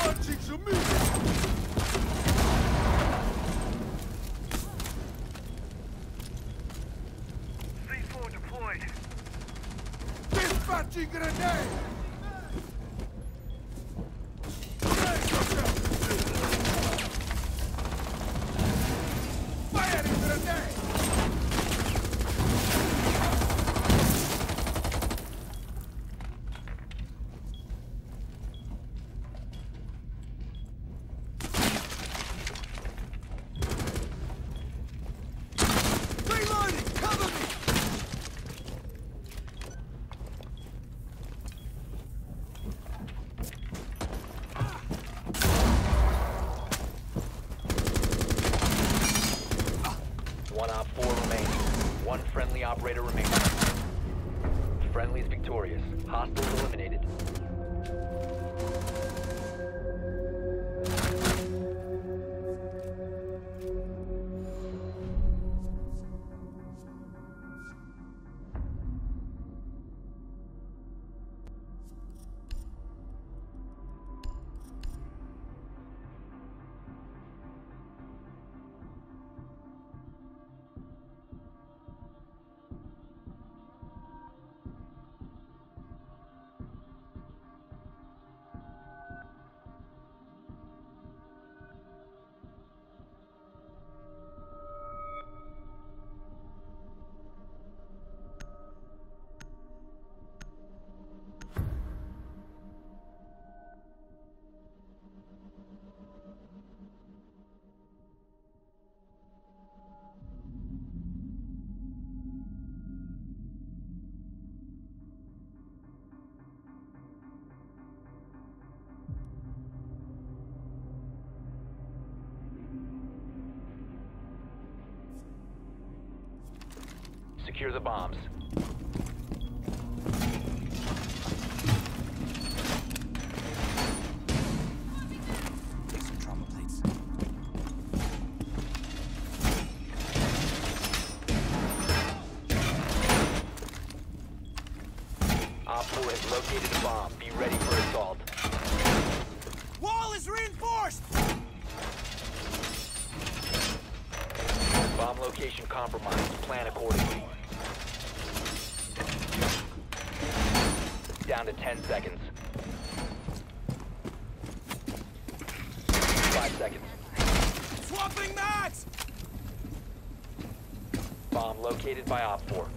C4 deployed. Dispatching grenade! Firing grenade! Reloading! Cover me! One op 4 remaining. One friendly operator remaining. Friendly is victorious. Hostiles eliminated. Secure the bombs. Take some trauma plates. Op 4 has located a bomb. Be ready for assault. Wall is reinforced! Bomb location compromised. Plan accordingly. Down to 10 seconds. 5 seconds. Swapping mats! Bomb located by Op 4.